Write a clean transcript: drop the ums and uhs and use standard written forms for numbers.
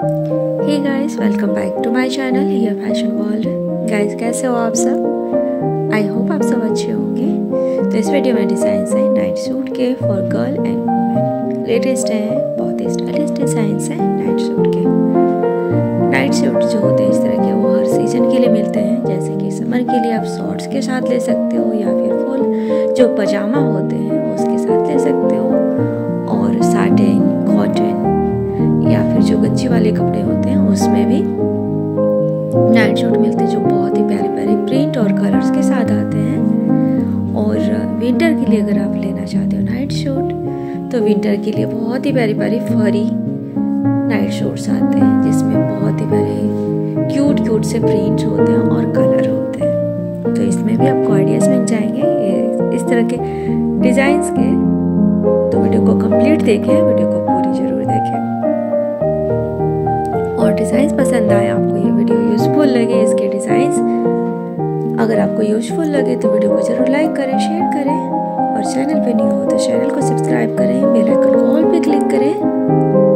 Hey guys, welcome back to my channel here fashion world. Guys, कैसे हो आप सब? आई होप आप सब अच्छे होंगे। तो इस वीडियो में डिज़ाइंस हैं नाइट सूट के for girl and women. Latest हैं, बहुत ही स्टाइलिश डिज़ाइंस हैं नाइट सूट के। नाइट सूट जो होते हैं इस तरह के, वो हर सीजन के लिए मिलते हैं। जैसे कि समर के लिए आप शॉर्ट्स के साथ ले सकते हो, या फिर फुल जो पजामा होते हैं उसके साथ ले सकते हो। और साटिन, कॉटन या फिर जो गंजी वाले कपड़े होते हैं उसमें भी नाइट सूट मिलते हैं, जो बहुत ही प्यारे प्यारे प्रिंट और कलर्स के साथ आते हैं। और विंटर के लिए अगर आप लेना चाहते हो नाइट सूट, तो विंटर के लिए बहुत ही प्यारी प्यारी फरी नाइट सूट्स आते हैं, जिसमें बहुत ही प्यारे क्यूट क्यूट से प्रिंट्स होते हैं और कलर होते हैं। तो इसमें भी आपको आइडियाज़ मिल जाएंगे इस तरह के डिज़ाइंस के। तो वीडियो को कंप्लीट देखें, वीडियो को पूरी ज़रूर देखें। और डिज़ाइंस पसंद आए, आपको ये वीडियो यूज़फुल लगे, इसके डिज़ाइंस अगर आपको यूज़फुल लगे तो वीडियो को ज़रूर लाइक करें, शेयर करें। और चैनल पे न्यू हो तो चैनल को सब्सक्राइब करें, बेल आइकन को ऑल पे क्लिक करें